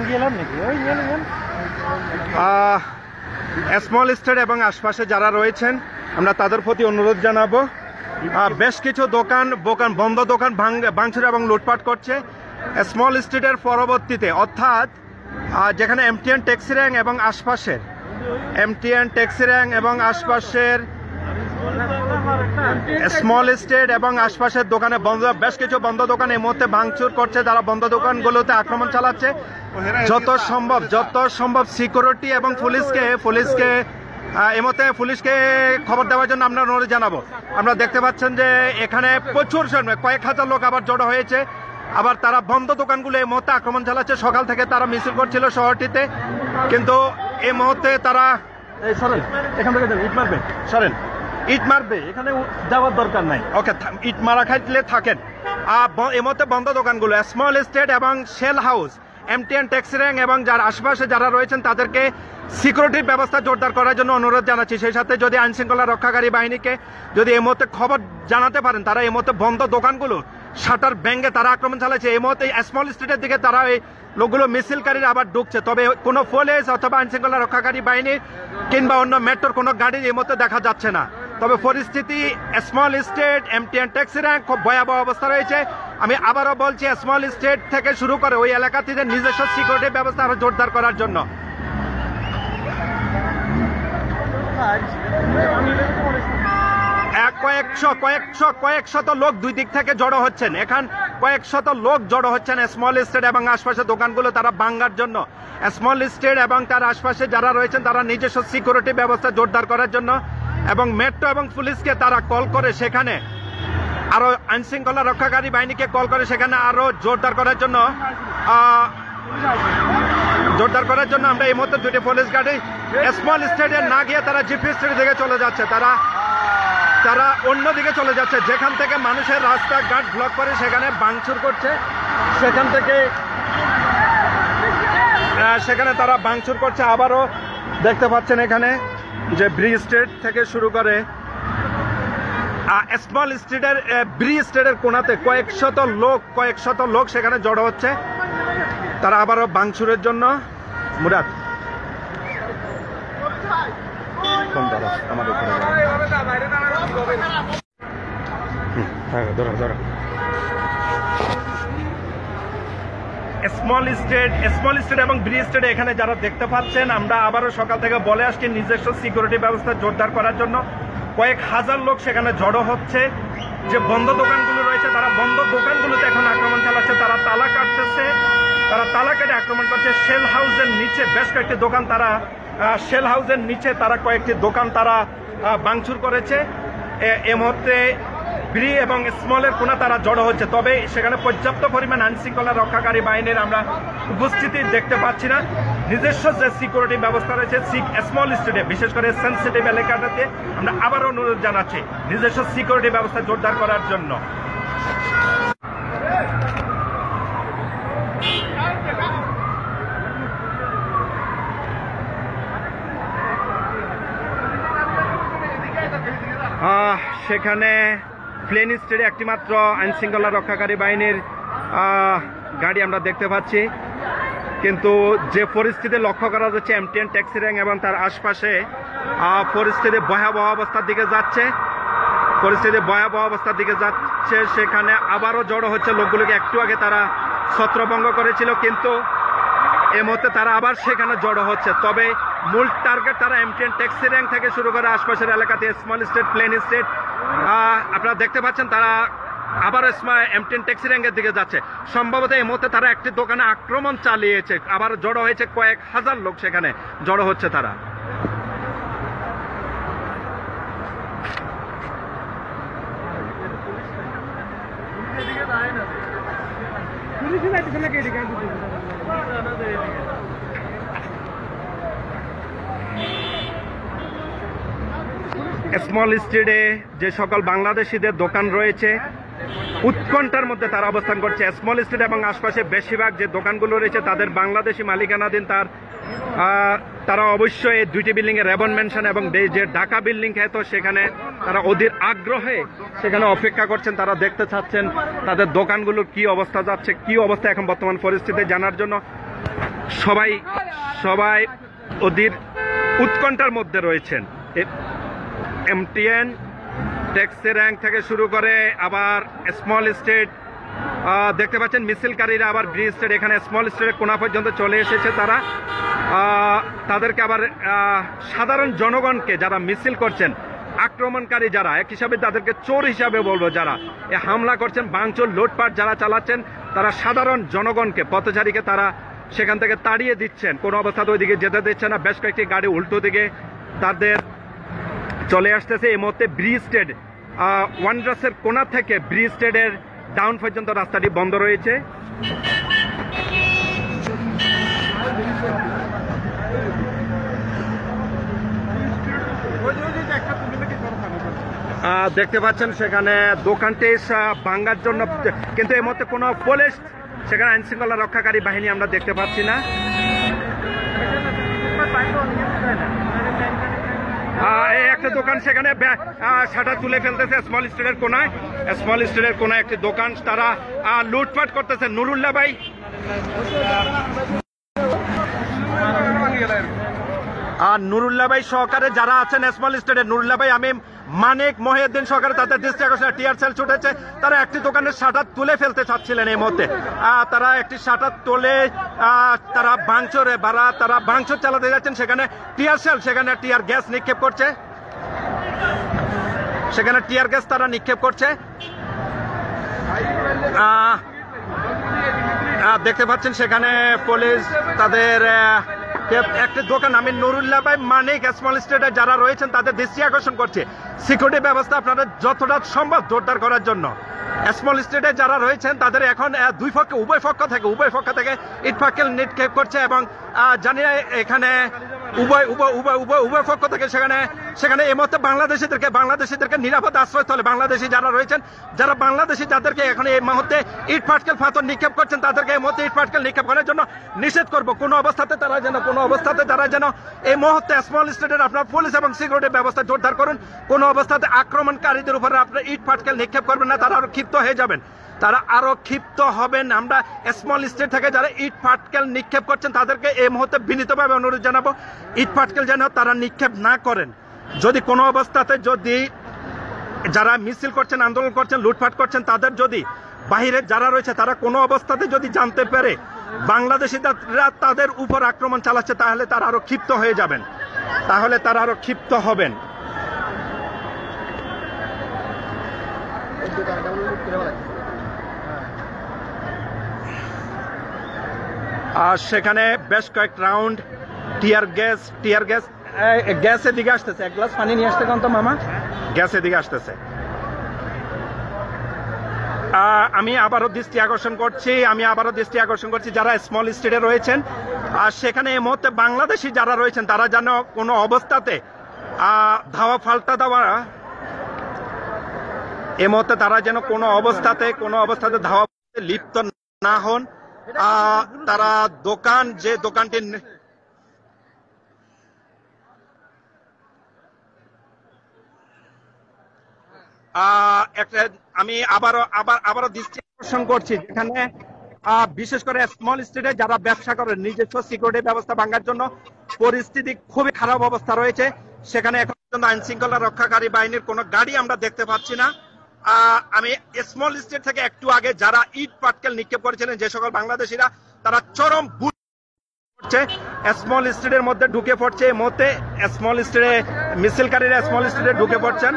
Small Street এবং আশপাশে যারা রয়েছেন আমরা তাদের প্রতি অনুরোধ জানাবো, বেশ কিছু দোকান বন্ধ দোকান ভাঙচুর এবং লুটপাট করছে স্মল স্ট্রিটের পরবর্তীতে, অর্থাৎ যেখানে এমটিএন ট্যাক্সি র্যাঙ্ক এবং আশপাশের স্মল স্টেট এবং আশপাশের দোকানে বেশ কিছু বন্ধ দোকান এই মুহূর্তে ভাঙচুর করছে। তারা বন্ধ দোকানগুলোতে আক্রমণ চালাচ্ছে। যত সম্ভব সিকিউরিটি এবং পুলিশকে এই মুহূর্তে পুলিশকে খবর দেওয়ার জন্য আমরা অনুরোধ জানাবো। আমরা দেখতে পাচ্ছেন যে এখানে প্রচুর কয়েক হাজার লোক আবার জড়ো হয়েছে। আবার তারা বন্ধ দোকানগুলো এই মুহূর্তে আক্রমণ চালাচ্ছে। সকাল থেকে তারা মিছিল করছিল শহরটিতে, কিন্তু এই মুহূর্তে তারা এখান থেকে ইট মারবে, এখানে যাওয়ার দরকার নাই। ওকে, ইট মারা খাইলে থাকেন। এই মুহূর্তে বন্ধ দোকানগুলো স্মল স্টেট এবং Shell House, MTN taxi rank এবং যার আশেপাশে যারা রয়েছেন তাদেরকে সিকিউরিটির ব্যবস্থা জোরদার করার জন্য অনুরোধ জানাচ্ছি। সেই সাথে যদি আইন শৃঙ্খলা রক্ষাকারী বাহিনীকে যদি এই মুহূর্তে খবর জানাতে পারেন, তারা এই মুহূর্তে বন্ধ দোকানগুলো শাটার ভেঙে তারা আক্রমণ চালাচ্ছে। এই মুহূর্তে স্মল স্ট্রিটের দিকে তারা এই লোকগুলো মিছিলকারীরা আবার ঢুকছে, তবে কোনো পুলিশ অথবা আইন শৃঙ্খলা রক্ষাকারী বাহিনী কিংবা অন্য মেট্রোর কোনো গাড়ি এই মুহূর্তে দেখা যাচ্ছে না। তবে পরিস্থিতি Small Street, MTN taxi rank খুব ভয়াবহ অবস্থা রয়েছে। আমি আবারও বলছি, স্মল স্টেট থেকে শুরু করে ওই এলাকাতে নিজস্ব সিকিউরিটি ব্যবস্থা আরো জোরদার করার জন্য। কয়েকশত লোক দুই দিক থেকে জড়ো হচ্ছেন। কয়েকশত লোক জড়ো হচ্ছেন স্মল স্টেট এবং আশপাশের দোকানগুলো তারা ভাঙার জন্য। স্মল স্টেট এবং তার আশপাশে যারা রয়েছেন তারা নিজস্ব সিকিউরিটি ব্যবস্থা জোরদার করার জন্য এবং মেট্রো এবং পুলিশকে তারা কল করে সেখানে আরো আইন শৃঙ্খলা রক্ষাকারী বাহিনীকে কল করে সেখানে আরো জোরদার করার জন্য আমরা এই মুহূর্তে দুটি পুলিশ গাড়ি স্মল স্টেটে না গিয়ে তারা জিপি স্টেট দিকে চলে যাচ্ছে। তারা অন্যদিকে চলে যাচ্ছে, যেখান থেকে মানুষের রাস্তাঘাট ব্লক করে সেখানে ভাঙচুর করছে। সেখানে তারা ভাঙচুর করছে। আবারও দেখতে পাচ্ছেন এখানে যে ব্রিজ স্ট্রিট থেকে শুরু করে স্মল স্ট্রিটের ব্রিজ স্ট্রিটের কোণাতে কয়েকশত লোক সেখানে জড়ো হচ্ছে। তারা আবারও ভাঙচুরের জন্য মুরাদ স্মল স্টেট এবং ব্রিজ স্টেট এখানে যারা দেখতে পাচ্ছেন, আমরা আবারও সকাল থেকে বলে আসছি নিজস্ব সিকিউরিটি ব্যবস্থা জোরদার করার জন্য কয়েক হাজার লোক সেখানে জড়ো হচ্ছে। যে বন্ধ দোকানগুলো রয়েছে তারা বন্ধ দোকানগুলোতে এখন আক্রমণ চালাচ্ছে। তারা তালা কাটতেছে, তারা তালা কেটে আক্রমণ করছে। শেল হাউসের নিচে বেশ কয়েকটি দোকান তারা কয়েকটি দোকান তারা ভাঙচুর করেছে। এই মুহূর্তে ব্রি এবং স্মলের কোণা তারা জড়ো হচ্ছে, তবে সেখানে পর্যাপ্ত পরিমাণ আইন শৃঙ্খলা রক্ষাকারী বাহিনীর আমরা উপস্থিতি দেখতে পাচ্ছি না। নিজস্ব যে সিকিউরিটি ব্যবস্থা রয়েছে স্মল স্টেটে, বিশেষ করে সেন্সিটিভ এলাকাটাতে আমরা আবার অনুরোধ জানাচ্ছি নিজস্ব সিকিউরিটি ব্যবস্থা জোরদার করার জন্য। সেখানে প্লেন স্টেটে একটি মাত্র আইন শৃঙ্খলা রক্ষাকারী বাহিনীর গাড়ি আমরা দেখতে পাচ্ছি, কিন্তু যে পরিস্থিতি লক্ষ্য করা যাচ্ছে এমটিএন ট্যাক্সি র্যাঙ্ক এবং তার আশপাশে পরিস্থিতি ভয়াবহ অবস্থার দিকে যাচ্ছে। সেখানে আবারও জড়ো হচ্ছে লোকগুলোকে। একটু আগে তারা ছত্রভঙ্গ করেছিল, কিন্তু এই মুহূর্তে তারা আবার সেখানে জড়ো হচ্ছে। তবে মূল টার্গেট তারা এমটিএন ট্যাক্সি র্যাঙ্ক থেকে শুরু করে আশপাশের এলাকাতে স্মল স্টেট, প্লেন স্টেট আপনারা দেখতে পাচ্ছেন তারা আবার এমটিএন ট্যাক্সি র্যাঙ্কের দিকে যাচ্ছে। সম্ভবত এই মুহূর্তে তারা একটি দোকানে আক্রমণ চালিয়েছে। আবার জড়ো হয়েছে কয়েক হাজার লোক, সেখানে জড়ো হচ্ছে তারা। স্মল স্ট্রিটে যে সকল বাংলাদেশিদের দোকান রয়েছে উৎকণ্ঠার মধ্যে তারা অবস্থান করছে। স্মল স্ট্রিট এবং আশপাশে বেশিরভাগ যে দোকানগুলো রয়েছে তাদের বাংলাদেশি মালিকানাধীন। তারা অবশ্যই এই দুইটি বিল্ডিং এ রেবন মেনশন এবং যে ঢাকা বিল্ডিং খ্যাত সেখানে তারা অধীর আগ্রহে সেখানে অপেক্ষা করছেন। তারা দেখতে চাচ্ছেন তাদের দোকানগুলোর কি অবস্থা যাচ্ছে, কি অবস্থা এখন বর্তমান পরিস্থিতি জানার জন্য। সবাই সবাই ওদের উৎকণ্ঠার মধ্যে রয়েছেন। এমটিএন ট্যাক্সি র্যাঙ্ক থেকে শুরু করে আবার স্মল স্টেট দেখতে পাচ্ছেন মিছিলকারীরা আবার ব্রিজ স্টেট এখানে স্মল স্টেটের কোনা পর্যন্ত চলে এসেছে। তারা তাদেরকে আবার সাধারণ জনগণকে যারা মিছিল করছেন, আক্রমণকারী যারা, এক হিসাবে তাদেরকে চোর হিসাবে বলবো, যারা এ হামলা করছেন, ভাঙচুর লুটপাট যারা চালাচ্ছেন, তারা সাধারণ জনগণকে, পথচারীকে তারা সেখান থেকে তাড়িয়ে দিচ্ছেন, কোনো অবস্থাতে ওইদিকে যেতে দিচ্ছে না। বেশ কয়েকটি গাড়ি উল্টো দিকে তাদের চলে আসতেছে। এই মুহূর্তে ব্রিজ স্টেট ওয়ান্ডার্সের কোনা থেকে ব্রিজ স্টেটের ডাউন পর্যন্ত রাস্তাটি বন্ধ রয়েছে। দেখতে পাচ্ছেন সেখানে দোকানটি ভাঙ্গার জন্য, কিন্তু এই মুহূর্তে কোনো পুলিশ, সেখানে আইন শৃঙ্খলা রক্ষাকারী বাহিনী আমরা দেখতে পাচ্ছি না। একটা দোকান সেখানে শাটার তুলে ফেলতেছে স্মল স্টেটের কোনায়, স্মল স্টেটের কোনায় একটি দোকান তারা লুটপাট করতেছে। নুরুল্লাহ ভাই, আর নুরুল্লাহ ভাই সহকারে যারা আছেন স্মল স্টেটে, নুরুল্লাহ ভাই, আমি মানিক, মহিউদ্দিন সহকারে তাদের দৃষ্টি আকর্ষণ, টিয়ার সেল ছুটেছে। তারা একটি দোকানের শাটার তুলে ফেলতে চাচ্ছিলেন। এই মধ্যে তারা একটি শাটার তুলে তারা ভাঙচুর চালাতে যাচ্ছেন। সেখানে টিয়ার সেল, সেখানে টিয়ার গ্যাস নিক্ষেপ করছে, সেখানে টিয়ার গ্যাস তারা নিক্ষেপ করছে। দেখতে পাচ্ছেন সেখানে পুলিশ তাদের একটি দোকান, আমি নুরুল্লাহ ভাই, মানিক, স্মল স্টেটে যারা রয়েছেন তাদের দৃষ্টি আকর্ষণ করছে সিকিউরিটি ব্যবস্থা আপনাদের যতটা সম্ভব জোরদার করার জন্য। স্মল স্টেটে যারা রয়েছেন তাদের এখন উভয় পক্ষ থেকে ইটপাটকেল নিক্ষেপ করছে এবং জানি এখানে উভয় পক্ষ থেকে সেখানে এই মুহূর্তে বাংলাদেশিদেরকে নিরাপদ আশ্রয়স্থলে বাংলাদেশি যারা রয়েছেন, যারা বাংলাদেশি যাদেরকে এখন এই মুহূর্তে ইটপাটকেল পাথর নিক্ষেপ করছেন, তাদেরকে এই মুহূর্তে ইটপাটকেল নিক্ষেপ করার জন্য নিষেধ করবো। কোনো অবস্থাতে তারা যেন এই মুহূর্তে স্মল স্টেটের আপনার পুলিশ এবং সিকিউরিটি ব্যবস্থা জোরদার করুন। কোনো অবস্থাতে আক্রমণকারীদের উপরে আপনার ইটপাটকেল নিক্ষেপ করবেন না, তারা আরো ক্ষিপ্ত হয়ে যাবেন, তারা আরো ক্ষিপ্ত হবেন। আমরা স্মল স্টেট থেকে যারা ইট পাটকেল নিক্ষেপ করছেন তাদেরকে এই মুহূর্তে বিনীতভাবে অনুরোধ জানাবো, ইট পাটকেল যেন তারা নিক্ষেপ না করেন। যদি কোনো অবস্থাতে যদি যারা মিছিল করছেন, আন্দোলন করছেন, লুটপাট করছেন, তাদের যদি বাহিরে যারা রয়েছে তারা কোনো অবস্থাতে যদি জানতে পারে বাংলাদেশিরা তাদের উপর আক্রমণ চালাচ্ছে, তাহলে তারা আরো ক্ষিপ্ত হয়ে যাবেন, তাহলে তারা আরো ক্ষিপ্ত হবেন। আর সেখানে বেশ কয়েক রাউন্ড টিয়ার গ্যাসের দিকে আসতেছে। এক গ্লাস পানি নিয়ে আসতে কারণ তো মামা, গ্যাসের দিকে আসতেছে। আমি আবারও দৃষ্টি আকর্ষণ করছি যারা স্মল স্টেটে রয়েছেন, আর সেখানে এই মুহূর্তে বাংলাদেশি যারা রয়েছেন তারা যেন কোনো অবস্থাতে পাল্টা দেওয়া, এই মুহূর্তে তারা যেন কোনো অবস্থাতে ধাওয়া লিপ্ত না হন। তারা যে দোকানটি আমি আবারও দৃষ্টি আকর্ষণ করছি, যেখানে বিশেষ করে স্মল স্টেটে যারা ব্যবসা করে নিজস্ব সিকিউরিটি ব্যবস্থা ভাঙার জন্য পরিস্থিতি খুবই খারাপ অবস্থা রয়েছে। সেখানে এখন পর্যন্ত আইন শৃঙ্খলা রক্ষাকারী বাহিনীর কোনো গাড়ি আমরা দেখতে পাচ্ছি না। আমি স্মল স্টেট থেকে একটু আগে যারা ইট পাটকেল নিক্ষেপ করেছিলেন যে সকল বাংলাদেশিরা, তারা চরম করছে, স্মল স্টেটের মধ্যে ঢুকে পড়ছে। এই মুহূর্তে স্মল স্টেটে মিছিলকারীরা স্মল স্টেটে ঢুকে পড়ছেন।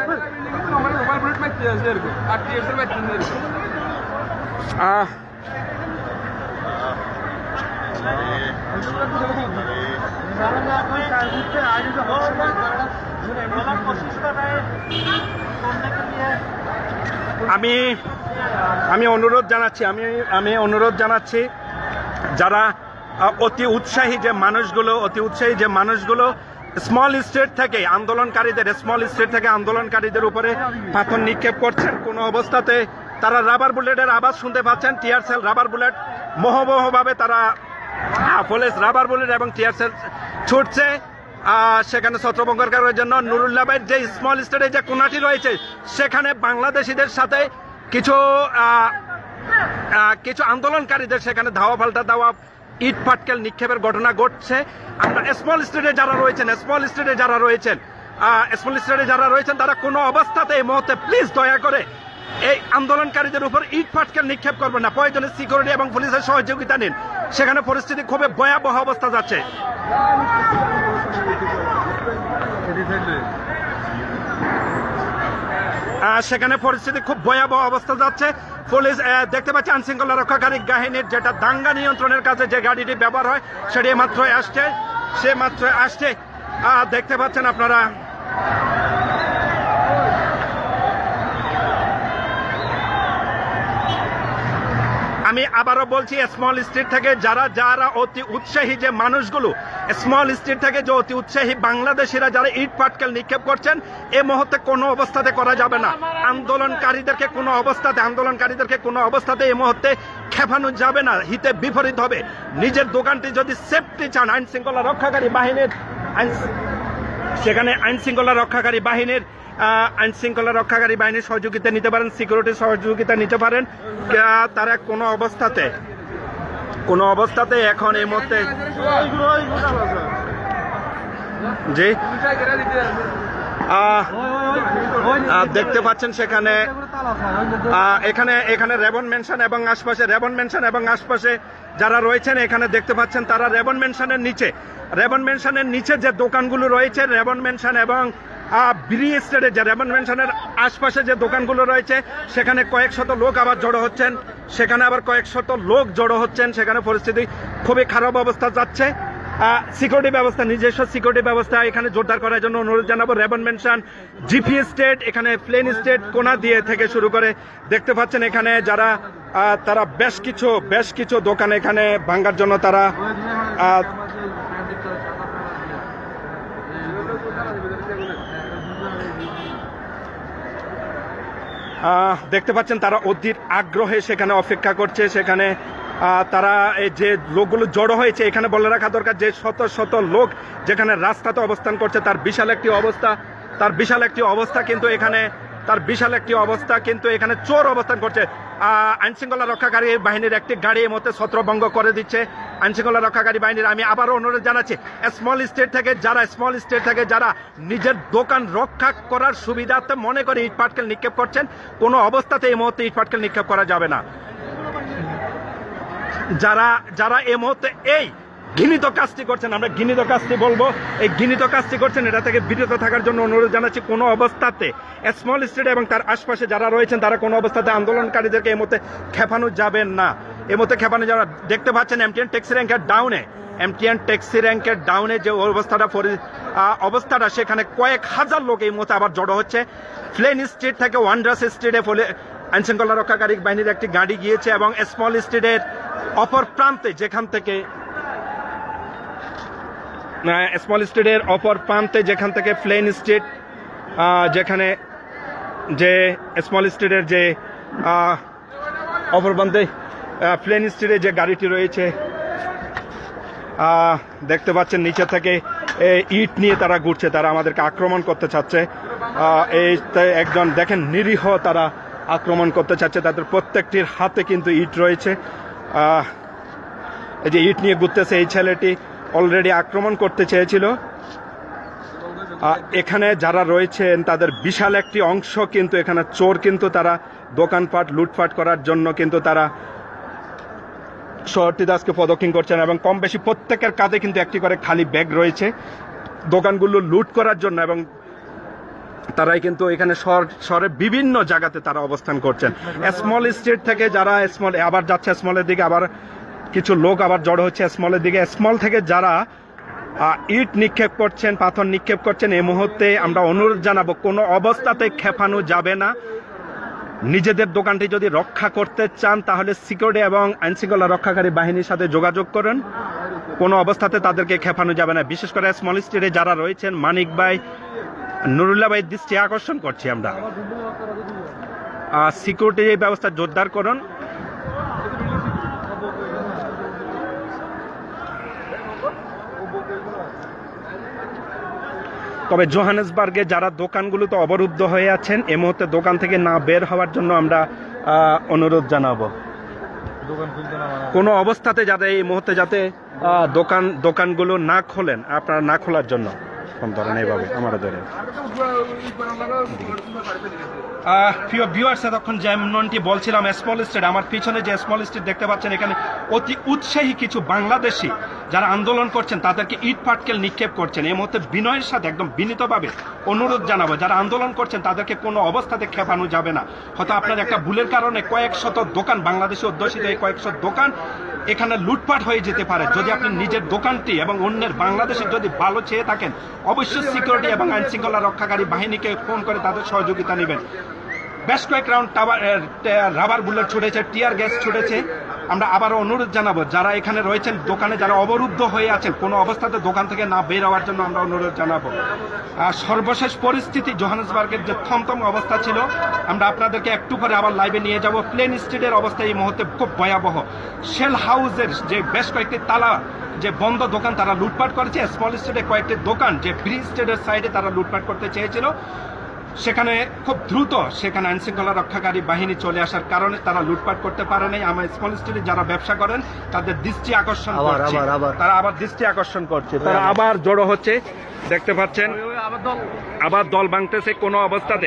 আমি অনুরোধ জানাচ্ছি যারা অতি উৎসাহী যে মানুষগুলো স্মল স্টেট থেকে আন্দোলনকারীদের উপরে পাথর নিক্ষেপ করছেন, কোন অবস্থাতে তারা রাবার বুলেটের আওয়াজ শুনতে পাচ্ছেন, টিয়ার সেল, রাবার বুলেট মোহভাবে তারা পুলিশ রাবার বুলেট এবং টিয়ার সেল ছুটছে। সেখানে ছত্রভঙ্গ করার জন্য নুরুল্লাহ ভাইয়ের যে স্মল স্টেটে যে কোনাটি রয়েছে সেখানে বাংলাদেশিদের সাথে কিছু আন্দোলনকারীদের সেখানে ধাওয়া পাল্টা দেওয়া ইট পাটকেল নিক্ষেপের ঘটনা ঘটছে। আমরা স্মল স্টেটে যারা রয়েছেন তারা কোনো অবস্থাতে এই মুহূর্তে প্লিজ দয়া করে এই আন্দোলনকারীদের উপর ইট পাটকেল নিক্ষেপ করবেন না। প্রয়োজনে সিকিউরিটি এবং পুলিশের সহযোগিতা নিন। সেখানে পরিস্থিতি খুবই ভয়াবহ অবস্থা যাচ্ছে। সেখানে পরিস্থিতি খুব ভয়াবহ অবস্থা যাচ্ছে। পুলিশ দেখতে পাচ্ছি আইনশৃঙ্খলা রক্ষাকারী বাহিনীর যেটা দাঙ্গা নিয়ন্ত্রণের কাছে যে গাড়িটি ব্যবহার হয় সেটি মাত্রই আসছে। দেখতে পাচ্ছেন আপনারা। আমি আবারও বলছি, স্মল স্ট্রিট থেকে যারা অতি উৎসাহী যে মানুষগুলো, স্মল স্ট্রিট থেকে যে অতি উৎসাহী বাংলাদেশিরা যারা ইট পাটকেল নিক্ষেপ করছেন, এই মুহূর্তে কোনো অবস্থাতে করা যাবে না। আন্দোলনকারীদেরকে কোনো অবস্থাতে এই মুহূর্তে খেপানো যাবে না, হিতে বিপরীত হবে। নিজের দোকানটি যদি সেফটি চান, আইনশৃঙ্খলা রক্ষাকারী বাহিনীর সহযোগিতা নিতে পারেন, সিকিউরিটির সহযোগিতা নিতে পারেন। তারা কোনো অবস্থাতে এখন এই মুহূর্তে জি দেখতে পাচ্ছেন সেখানে এখানে রেবন মেনশন এবং আশপাশে যারা রয়েছেন এখানে দেখতে পাচ্ছেন তারা রেবন মেনশনের নিচে যে দোকানগুলো রয়েছে, রেবন মেনশন এবং ব্রি স্টেটে যে রেবন মেনশনের আশপাশে যে দোকানগুলো রয়েছে সেখানে কয়েক শত লোক আবার জড়ো হচ্ছেন। সেখানে পরিস্থিতি খুবই খারাপ অবস্থা যাচ্ছে। সিকিউরিটি ব্যবস্থা, নিজস্ব সিকিউরিটি ব্যবস্থা এখানে জোরদার করার জন্য অনুরোধ জানাবো। রেবন মেনশন, জিপি স্টেট, এখানে প্লেন স্টেট কোনা দিয়ে থেকে শুরু করে দেখতে পাচ্ছেন এখানে যারা তারা বেশ কিছু দোকান এখানে ভাঙার জন্য তারা দেখতে পাচ্ছেন তারা অধীর আগ্রহে সেখানে অপেক্ষা করছে। সেখানে তারা এই যে লোকগুলো জড়ো হয়েছে, এখানে বলে রাখা দরকার যে শত শত লোক যেখানে রাস্তাতে অবস্থান করছে তার বিশাল একটি অবস্থা কিন্তু এখানে চোর অবস্থান করছে। আইনশৃঙ্খলা রক্ষাকারী বাহিনীর একটি গাড়ি এই মুহূর্তে ছত্রভঙ্গ করে দিচ্ছে আইনশৃঙ্খলা রক্ষাকারী বাহিনীর। আমি আবারও অনুরোধ জানাচ্ছি, স্মল স্টেট থেকে যারা নিজের দোকান রক্ষা করার সুবিধার্থে মনে করে ইট পাটকেল নিক্ষেপ করছেন, কোনো অবস্থাতে এই মুহূর্তে ইট পাটকেল নিক্ষেপ করা যাবে না। যারা এই মুহূর্তে এই ঘৃণিত কাজটি করছেন, আমরা ঘৃণিত কাজটি বলবো, এই ঘৃণিত কাজটি করছেন, এটা থেকে বিরত থাকার জন্য অনুরোধ জানাচ্ছি। কোনো অবস্থাতে স্মল স্টেট এবং তার আশপাশে যারা রয়েছেন তারা কোনো অবস্থাতে আন্দোলনকারীদেরকে এই মুহূর্তে খেপানো যাবেন না। দেখতে পাচ্ছেন এমটিএন ট্যাক্সি র্যাঙ্কের ডাউনে যে অবস্থাটা সেখানে কয়েক হাজার লোক এই মুহূর্তে আবার জড়ো হচ্ছে। প্লেন স্ট্রিট থেকে ওয়ান্ডার্স স্ট্রিটে আইনশৃঙ্খলা রক্ষাকারী বাহিনীর একটি গাড়ি গিয়েছে এবং স্মল স্ট্রিটের অপর প্রান্তে যেখান থেকে প্লেন স্ট্রিট যেখানে যে স্মল স্ট্রিটের যে অপর প্রান্তে প্লেন স্ট্রিটে যে গাড়িটি রয়েছে দেখতে পাচ্ছেন নিচে থেকে ইট নিয়ে তারা ঘুরছে, তারা আমাদেরকে আক্রমণ করতে চাচ্ছে। এই একজন দেখেন নিরীহ তারা আক্রমণ করতে চাচ্ছে, তাদের প্রত্যেকটির হাতে কিন্তু ইট রয়েছে। এই যে ইট নিয়ে ঘুরতেছে এই ছেলেটি অলরেডি আক্রমণ করতে চেয়েছিল। এখানে যারা রয়েছেন তাদের বিশাল একটি অংশ কিন্তু এখানে চোর, কিন্তু তারা দোকানপাট লুটপাট করার জন্য কিন্তু তারা শহরটিতে আজকে প্রদক্ষিণ করছেন এবং কম বেশি প্রত্যেকের কাঁধে কিন্তু একটি করে খালি ব্যাগ রয়েছে দোকানগুলো লুট করার জন্য, এবং তারাই কিন্তু এখানে শহরের বিভিন্ন জায়গাতে তারা অবস্থান করছেন। স্মল স্ট্রিট থেকে যারা আবার যাচ্ছে স্মলের দিকে, আবার কিছু লোক আবার জড়ো হচ্ছে স্মলের দিকে। স্মল থেকে যারা ইট নিক্ষেপ করছেন, পাথর নিক্ষেপ করছেন, এই মুহূর্তে আমরা অনুরোধ জানাবো কোনো অবস্থাতে খেপানো যাবে না। নিজেদের দোকানটি যদি রক্ষা করতে চান তাহলে সিকিউরিটি এবং আইনশৃঙ্খলা রক্ষাকারী বাহিনীর সাথে যোগাযোগ করেন, কোনো অবস্থাতে তাদেরকে খেপানো যাবে না। বিশেষ করে স্মল স্ট্রিটে যারা রয়েছেন, মানিক ভাই, নুরুল্লাহ ভাই দৃষ্টি আকর্ষণ করছি আমরা, সিকিউরিটি ব্যবস্থা জোরদার করুন। তবে জোহানেসবার্গে যারা দোকানগুলোতে অবরুদ্ধ হয়ে আছেন এই মুহূর্তে দোকান থেকে না বের হওয়ার জন্য আমরা অনুরোধ জানাবো। কোনো অবস্থাতে যাতে এই মুহূর্তে যাতে দোকানগুলো না খোলেন, আপনারা না খোলার জন্য ধরেন এইভাবে আমার ধরেন। প্রিয় ভিউয়ার্স, এতক্ষণ যেমনটি বলছিলাম স্মল স্টেট, আমার পিছনে যে স্মল স্টেট দেখতে পাচ্ছেন, এখানে অতি উৎসাহী কিছু বাংলাদেশি যারা আন্দোলন করছেন তাদেরকে ইট পাটকেল নিক্ষেপ করছেন। এই মুহূর্তে বিনয়ের সাথে একদম বিনীতভাবে অনুরোধ জানাবো, যারা আন্দোলন করছেন তাদেরকে কোনো অবস্থাতে খেপানো যাবে না। হয়তো আপনার একটা ভুলের কারণে কয়েক শত দোকান, বাংলাদেশে অধ্যুষিত এই কয়েক শত দোকান এখানে লুটপাট হয়ে যেতে পারে। যদি আপনি নিজের দোকানটি এবং অন্যের বাংলাদেশের যদি ভালো চেয়ে থাকেন, অবশ্যই সিকিউরিটি এবং আইন শৃঙ্খলা রক্ষাকারী বাহিনীকে ফোন করে তাদের সহযোগিতা নেবেন। বেশ কয়েক রাউন্ড রাবার বুলেট ছুটেছে, টিয়ার গ্যাস ছুটেছে। আমরা আবারও অনুরোধ জানাবো, যারা এখানে রয়েছেন দোকানে, যারা অবরুদ্ধ হয়ে আছেন, কোনো অবস্থাতে দোকান থেকে না বের হওয়ার জন্য আমরা অনুরোধ জানাবো। সর্বশেষ পরিস্থিতি জোহানেসবার্গের যে থমথম অবস্থা ছিল, আমরা আপনাদেরকে একটু পরে আবার লাইভে নিয়ে যাব। প্লেন স্ট্রিটের অবস্থা এই মুহূর্তে খুব ভয়াবহ। শেল হাউসের যে বেশ কয়েকটি তালা যে বন্ধ দোকান তারা লুটপাট করেছে। স্মল স্ট্রিটে কয়েকটি দোকান যে ব্রি স্ট্রিটের সাইডে তারা লুটপাট করতে চেয়েছিল, সেখানে খুব দ্রুত সেখানে আইন শৃঙ্খলা রক্ষাকারী বাহিনী চলে আসার কারণে তারা লুটপাট করতে পারে নাই। আমার স্মল স্ট্রিটে যারা ব্যবসা করেন তাদের দৃষ্টি আকর্ষণ করছে, তারা আবার দৃষ্টি আকর্ষণ করছে, তারা আবার জড়ো হচ্ছে। দেখতে পাচ্ছেন আবার দল ভাঙতেছে কোনো অবস্থাতে।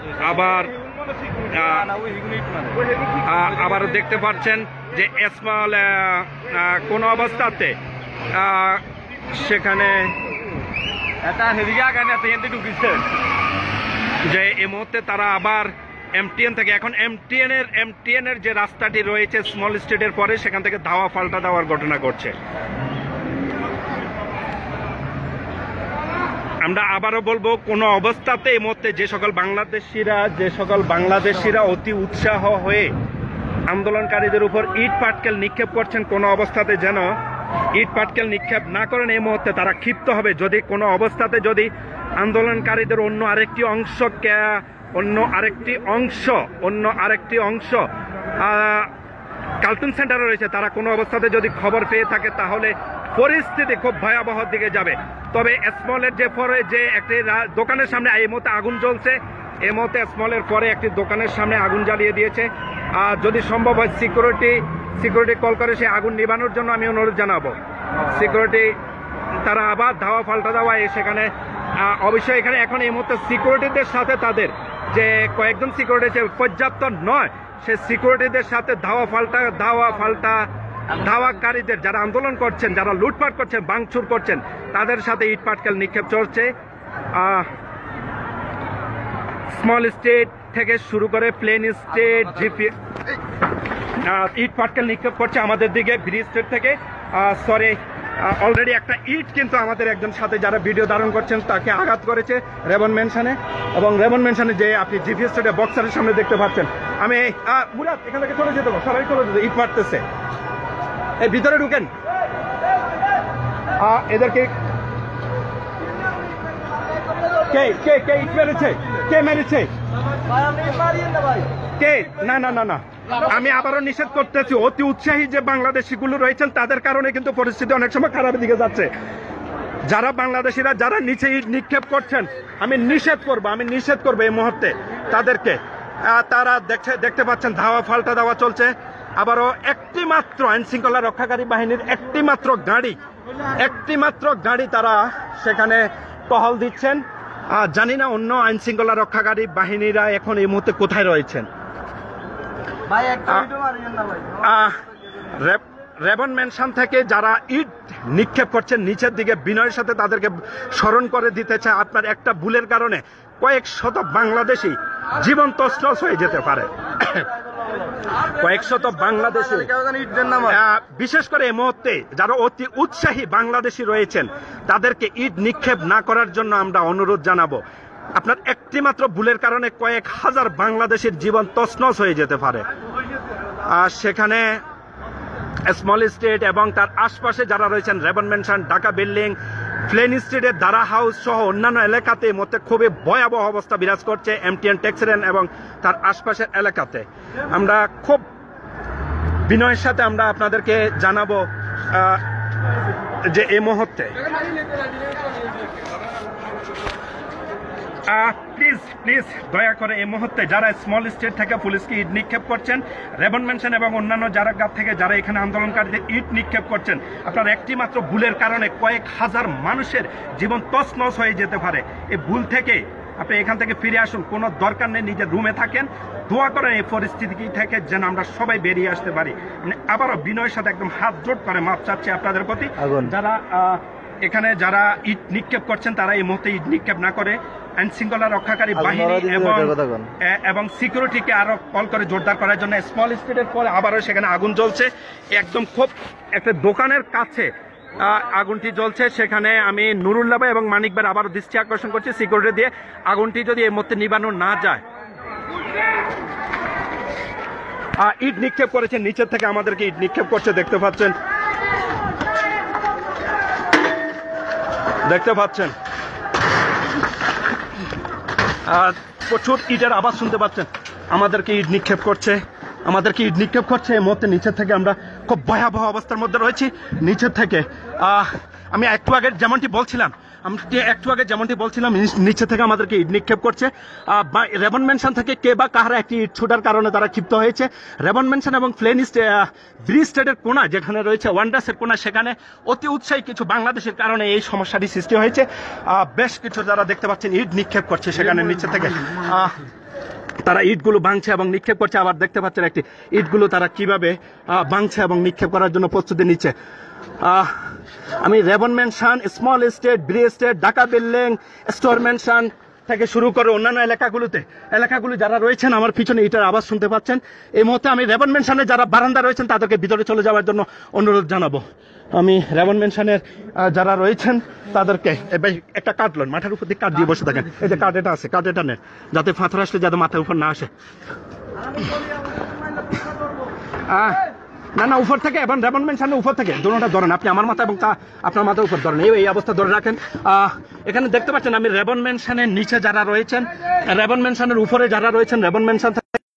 আবার দেখতে পাচ্ছেন যে স্মল কোনো অবস্থাতে সেখানে যে এই মুহূর্তে তারা আবার এমটিএন থেকে, এখন এমটিএন এর যে রাস্তাটি রয়েছে স্মল স্ট্রিটের পরে, সেখান থেকে ধাওয়া পাল্টা দেওয়ার ঘটনা ঘটছে। আমরা আবারও বলবো, কোনো অবস্থাতে এই মুহূর্তে যে সকল বাংলাদেশিরা অতি উৎসাহ হয়ে আন্দোলনকারীদের উপর ইট পাটকেল নিক্ষেপ করছেন, কোনো অবস্থাতে যেন ইট পাটকেল নিক্ষেপ না করেন। এই মুহূর্তে তারা ক্ষিপ্ত হবে যদি কোনো অবস্থাতে যদি আন্দোলনকারীদের অন্য আরেকটি অংশ কার্টুন সেন্টারে রয়েছে, তারা কোনো অবস্থাতে যদি খবর পেয়ে থাকে তাহলে পরিস্থিতি খুব ভয়াবহ দিকে যাবে। তবে স্মলের যে একটি দোকানের সামনে এই মুহূর্তে আগুন জ্বলছে, এই মুহূর্তে স্মলের পরে একটি দোকানের সামনে আগুন জ্বালিয়ে দিয়েছে। যদি সম্ভব হয় সিকিউরিটি কল করে সেই আগুন নিবানোর জন্য আমি অনুরোধ জানাবো। সিকিউরিটি তারা আবার ধাওয়া পাল্টা দেওয়া, সেখানে অবশ্যই এখানে এখন এই মুহূর্তে সিকিউরিটিদের সাথে তাদের যে কয়েকজন সিকিউরিটি পর্যাপ্ত নয়, সে সিকিউরিটিদের সাথে ধাওয়াকারীদের যারা আন্দোলন করছেন, যারা লুটপাট করছেন, ভাঙচুর করছেন, তাদের সাথে ইট পাটকেল নিক্ষেপ চলছে। স্মল স্টেট থেকে শুরু করে প্লেন স্টেট ইট পাটকেল নিক্ষেপ করছে আমাদের দিকে ব্রি স্টেট থেকে। অলরেডি একটা ইট কিন্তু আমাদের একজন সাথে যারা ভিডিও ধারণ করছেন তাকে আঘাত করেছে রেবন মেনশনে, এবং রেবন মেনশনে যে আপনি জিপি স্টেটে বক্সারের সামনে দেখতে পাচ্ছেন। আমি মুরাদ এখান থেকে চলে যেতে, সবাই চলে যেতে, ইট মারতেছে, এই ভিতরে ঢুকেন। এদেরকে কে ইট মেরেছে, কে মেরেছে, কে? না, আমি আবারও নিষেধ করতেছি, অতি উৎসাহী যে বাংলাদেশিগুলো রয়েছেন তাদের কারণে কিন্তু পরিস্থিতি অনেক সময় খারাপের দিকে যাচ্ছে। যারা বাংলাদেশিরা যারা নিচে ইট নিক্ষেপ করছেন, আমি নিষেধ করবো এই মুহূর্তে তাদেরকে। তারা দেখতে পাচ্ছেন ধাওয়া পাল্টা দেওয়া চলছে। আবারও একটি মাত্র আইন শৃঙ্খলা রক্ষাকারী বাহিনীর একটি মাত্র গাড়ি তারা সেখানে টহল দিচ্ছেন। জানি না অন্য আইন শৃঙ্খলা রক্ষাকারী বাহিনীরা এখন এই মুহূর্তে কোথায় রয়েছেন। রেবন মেনশন থেকে যারা ইট নিক্ষেপ করছেন নিচের দিকে, বিনয়ের সাথে তাদেরকে স্মরণ করে দিতে চায়, আপনার একটা ভুলের কারণে কয়েক শত বাংলাদেশি জীবন তছনছ হয়ে যেতে পারে। কয়েক শত বাংলাদেশি, বিশেষ করে এই মুহূর্তে যারা অতি উৎসাহী বাংলাদেশি রয়েছেন তাদেরকে ইট নিক্ষেপ না করার জন্য আমরা অনুরোধ জানাবো। আপনার একটি মাত্র ভুলের কারণে কয়েক হাজার বাংলাদেশের জীবন তছনছ হয়ে যেতে পারে। সেখানে স্মল স্টেট এবং তার আশপাশে যারা রয়েছেন, রেবন মেনশন, ঢাকা বিল্ডিং, প্লেন স্ট্রিটের দারা হাউস সহ অন্যান্য এলাকাতে মধ্যে খুবই ভয়াবহ অবস্থা বিরাজ করছে এমটিএন টেক্সরেন এবং তার আশপাশের এলাকাতে। আমরা খুব বিনয়ের সাথে আমরা আপনাদেরকে জানাবো যে এই মুহূর্তে প্লিজ প্লিজ দয়া করে এই মুহূর্তে যারা স্মল স্টেট থেকে পুলিশকে ইট নিক্ষেপ করছেন, রেবন মেনশন এবং অন্যান্য জায়গা থেকে যারা এখানে আন্দোলনকারীদের ইট নিক্ষেপ করছেন, আপনার একটি মাত্র ভুলের কারণে কয়েক হাজার মানুষের জীবন তছনছ হয়ে যেতে পারে। এই ভুল থেকে আপনি এখান থেকে ফিরে আসুন, কোনো দরকার নেই নিজের রুমে থাকেন, দোয়া করেন এই পরিস্থিতি থেকে যেন আমরা সবাই বেরিয়ে আসতে পারি। আবারও বিনয়ের সাথে একদম হাত জোট করে মাপ চাচ্ছি আপনাদের প্রতি। যারা এখানে যারা ইট নিক্ষেপ করছেন তারা এই মুহূর্তে ইট নিক্ষেপ না করে আইন শৃঙ্খলা রক্ষাকারী বাহিনী এবং সিকিউরিটিকে আরো কল করে জোরদার করার জন্য। স্মল স্টেটের পরে আবারও সেখানে আগুন জ্বলছে, একদম খুব একটা দোকানের কাছে আগুনটি জ্বলছে। সেখানে আমি নুরুল্লাহ ভাই এবং মানিক ভাই আবারও দৃষ্টি আকর্ষণ করছি, সিকিউরিটি দিয়ে আগুনটি যদি এই মুহূর্তে নিবানো না যায়। ইট নিক্ষেপ করেছে নিচের থেকে, আমাদেরকে ইট নিক্ষেপ করছে, দেখতে পাচ্ছেন প্রচুর ইটের আওয়াজ শুনতে পাচ্ছেন। আমাদেরকে ইট নিক্ষেপ করছে এই মুহূর্তে নিচের থেকে। আমরা খুব ভয়াবহ অবস্থার মধ্যে রয়েছি নিচের থেকে। আমি একটু আগে যেমনটি বলছিলাম নিচে থেকে আমাদেরকে ইট নিক্ষেপ করছে। রেবন মেনশন থেকে কে বা কাহারা একটি ইট ছুটার কারণে তারা ক্ষিপ্ত হয়েছে। রেবন মেনশন এবং ব্রিজ স্টেটের কোনা যেখানে রয়েছে ওয়ান্ডার্সের কোনা, সেখানে অতি উৎসাহী কিছু বাংলাদেশের কারণে এই সমস্যাটি সৃষ্টি হয়েছে। বেশ কিছু যারা দেখতে পাচ্ছেন ইট নিক্ষেপ করছে সেখানে নিচে থেকে। তারা ইটগুলো ভাঙছে এবং নিক্ষেপ করছে। আবার দেখতে পাচ্ছেন একটি ইটগুলো তারা কিভাবে ভাঙছে এবং নিক্ষেপ করার জন্য প্রস্তুতি নিচ্ছে। আমি রেবন Mansion, Small Street, Bree Street, Dhaka Building, Store Mansion থেকে শুরু করে অন্যান্য এলাকাগুলো যারা রয়েছেন আমার পিছনে এটার আওয়াজ শুনতে পাচ্ছেন। এই মুহূর্তে আমি রেবন মেনশনে যারা বারান্দা রয়েছেন তাদেরকে ভিতরে চলে যাওয়ার জন্য অনুরোধ জানাবো। আমি রেবন মেনশনের যারা রয়েছেন তাদেরকে একটা কাঠ লন, মাথার উপর দিয়ে কাঠ দিয়ে বসে থাকেন। এই যে কাঠ এটা আছে, কাঠ এটা নেন, যাতে পাথর আসলে যাতে মাথার উপর না আসে। না উপর থেকে, এবং রেবন মেনশনের উপর থেকে দুটোটা ধরেন, আপনি আমার মাথা এবং আপনার মাথার উপর ধরেন, এই অবস্থা ধরে রাখেন। এখানে দেখতে পাচ্ছেন আমি রেবন মেনশনের নিচে যারা রয়েছেন, রেবন মেনশনের উপরে যারা রয়েছেন, রেবন মেনশন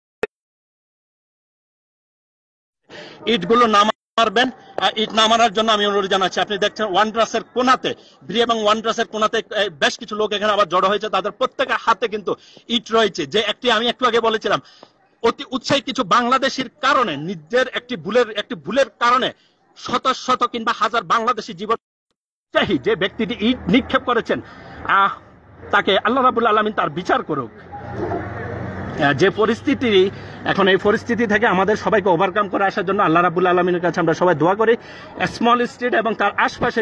ইটগুলো নামাবেন। ইট নামানোর জন্য আমি অনুরোধ জানাচ্ছি। আপনি দেখছেন ওয়ান্ডার্সের কোনাতে, ব্রি এবং ওয়ান্ডার্সের কোনাতে বেশ কিছু লোক এখানে আবার জড়ো হয়েছে, তাদের প্রত্যেকের হাতে কিন্তু ইট রয়েছে। যে আমি একটু আগে বলেছিলাম অতি উৎসাহী কিছু বাংলাদেশের কারণে, নিজের একটি ভুলের কারণে শত কিংবা হাজার বাংলাদেশি জীবন চাহি। যে ব্যক্তিটি ইট নিক্ষেপ করেছেন তাকে আল্লাহ রাব্বুল আলামিন তার বিচার করুক। যে পরিস্থিতি এখন, এই পরিস্থিতি থেকে আমাদের সবাইকে ওভারকাম করে আসার জন্য আল্লাহ রাব্বুল আলামিনের কাছে আমরা সবাই দোয়া করি। স্মল স্টেট এবং তার আশপাশে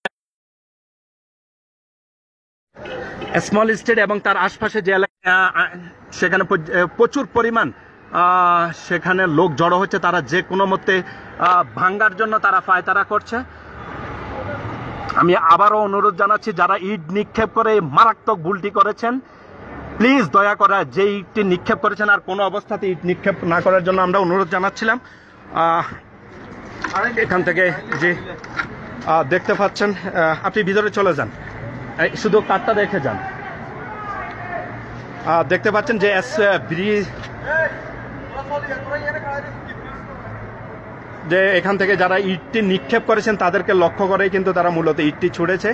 যে এলাকা, সেখানে প্রচুর পরিমাণ সেখানে লোক জড়ো হচ্ছে। তারা যে কোনো মতে ভাঙ্গার জন্য তারা পায়তারা করছে। আমি আবারও অনুরোধ জানাচ্ছি, যারা ইট নিক্ষেপ করে মারাত্মক ভুলটি করেছেন, প্লিজ দয়া করে যে ইটটি নিক্ষেপ করেছেন আর কোনো অবস্থাতে ইট নিক্ষেপ না করার জন্য আমরা অনুরোধ জানাচ্ছিলাম। এখান থেকে যে দেখতে পাচ্ছেন, আপনি ভিতরে চলে যান, শুধু কাঠটা দেখে যান। দেখতে পাচ্ছেন যে এখান থেকে যারা ইটটি নিক্ষেপ করেছেন তাদেরকে লক্ষ্য করে কিন্তু তারা মূলত ইটটি ছুড়েছে।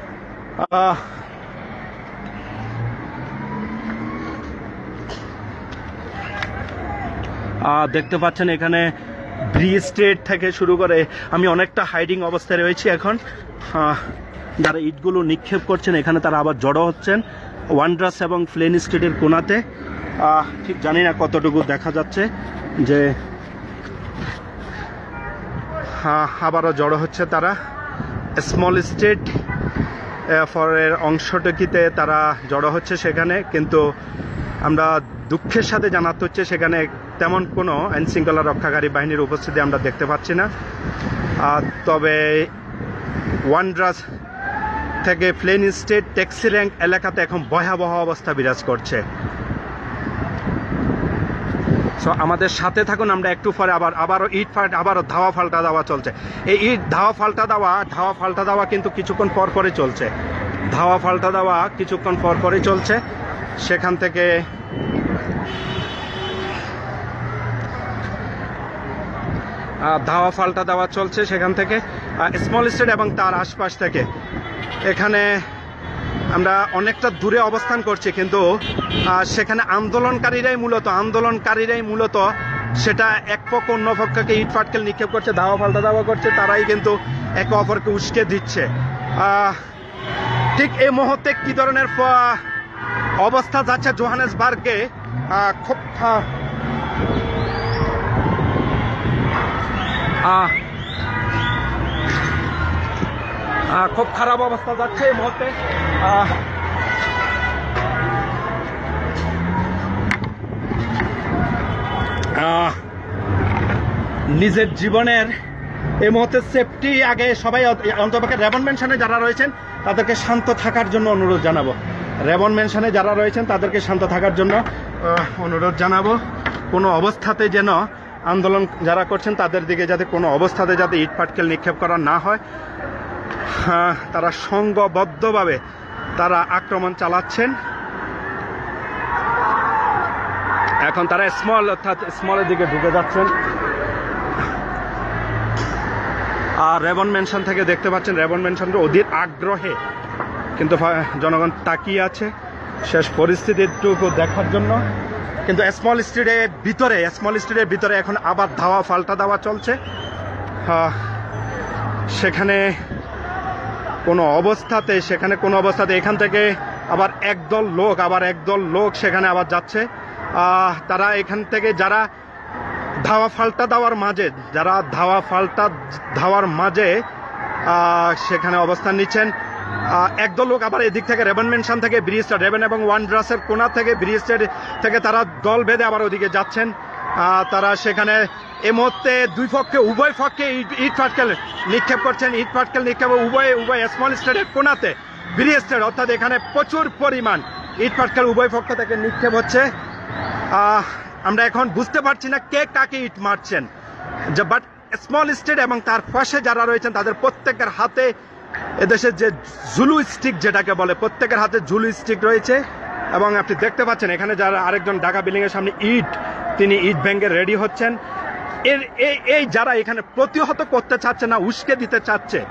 দেখতে পাচ্ছেন এখানে ব্রিজ স্টেট থেকে শুরু করে আমি অনেকটা হাইডিং অবস্থায় রয়েছি এখন। যারা ইটগুলো নিক্ষেপ করছেন এখানে তারা আবার জড়ো হচ্ছেন ওয়ান্ডার্স এবং প্লেন স্ট্রিটের কোনাতে। ঠিক জানি না কতটুকু দেখা যাচ্ছে যে আবারও জড়ো হচ্ছে তারা। স্মল স্টেট ফরের অংশটুকিতে তারা জড়ো হচ্ছে সেখানে, কিন্তু আমরা দুঃখের সাথে জানাতে হচ্ছে সেখানে তেমন কোনো আইন শৃঙ্খলা রক্ষাকারী বাহিনীর উপস্থিতি আমরা দেখতে পাচ্ছি না। তবে ওয়ান্ডার্স থেকে প্লেন স্টেট ট্যাক্সি র্যাঙ্ক এলাকাতে এখন ভয়াবহ অবস্থা বিরাজ করছে। সো আমাদের সাথে থাকুন, আমরা একটু পরে আবারও আবারও ধাওয়া ফাল্টা দেওয়া চলছে। এই ইট ধাওয়া ফাল্টা দেওয়া কিন্তু কিছুক্ষণ পরপরই চলছে। সেখান থেকে ধাওয়া ফাল্টা দেওয়া চলছে সেখান থেকে স্মল স্টেট এবং তার আশপাশ থেকে। এখানে আমরা অনেকটা দূরে অবস্থান করছি, কিন্তু সেখানে আন্দোলনকারীরাই মূলত সেটা এক পক্ষ অন্য পক্ষকে ইট পাটকেল নিক্ষেপ করছে, ধাওয়া পাল্টা ধাওয়া করছে, তারাই কিন্তু একে অপরকে উস্কে দিচ্ছে। ঠিক এই মুহূর্তে কি ধরনের অবস্থা যাচ্ছে জোহানেসবার্গে, খুব খারাপ অবস্থা যাচ্ছে এই মুহূর্তে। নিজের জীবনের এই মুহূর্তে সেফটি আগে সবাই, অন্তপক্ষে রেবন মেনশনে যারা রয়েছেন তাদেরকে শান্ত থাকার জন্য অনুরোধ জানাবো। রেবন মেনশনে যারা রয়েছেন তাদেরকে শান্ত থাকার জন্য অনুরোধ জানাবো। কোনো অবস্থাতে যেন আন্দোলন যারা করছেন তাদের দিকে যাতে কোনো অবস্থাতে যাতে ইট পাটকেল নিক্ষেপ করা না হয়। তারা সংঘবদ্ধভাবে তারা আক্রমণ চালাচ্ছেন। এখন তারা স্মলের দিকে ঢুকে যাচ্ছেন। আর রেবন মেনশন থেকে দেখতে পাচ্ছেন রেবন মেনশনকে অধীর আগ্রহে কিন্তু জনগণ তাকিয়ে আছে শেষ পরিস্থিতিটুকু দেখার জন্য। কিন্তু স্মল স্ট্রিটের ভিতরে এখন আবার ধাওয়া পাল্টা ধাওয়া চলছে। সেখানে কোনো অবস্থাতে এখান থেকে আবার একদল লোক সেখানে আবার যাচ্ছে। তারা এখান থেকে যারা ধাওয়া পাল্টা ধাওয়ার মাঝে সেখানে অবস্থান নিচ্ছেন। একদল লোক আবার এদিক থেকে রেবন মেনশন থেকে ব্রিজস্টার, রেবন এবং ওয়ান্ড্রাসের কোনা থেকে ব্রিজস্টার থেকে তারা দল বেঁধে আবার ওদিকে যাচ্ছেন। তারা সেখানে এই মুহূর্তে উভয় পক্ষে ইট পাটকেল নিক্ষেপ করছেন। ইট পাটকেল নিক্ষেপ উভয় স্মল স্টেটের কোনাতে ব্রিজস্টার, অর্থাৎ এখানে প্রচুর পরিমাণ ইট পাটকেল উভয় পক্ষ থেকে নিক্ষেপ হচ্ছে। আমরা এখন বুঝতে পারছি না কে কাকে ইট মারছেন, বাট স্মল স্টেট এবং তার পাশে যারা রয়েছেন তাদের প্রত্যেকের হাতে এদেশের যে জুলু স্টিক যেটাকে বলে, প্রত্যেকের হাতে জুলু স্টিক রয়েছে। এবং আপনি দেখতে পাচ্ছেন এখানে যারা আরেকজন ঢাকা বিল্ডিং এর সামনে তিনি ইট ভেঙে রেডি হচ্ছেন। এই যারা এখানে প্রতিহত করতে চাচ্ছে না, উস্কে দিতে চাচ্ছে,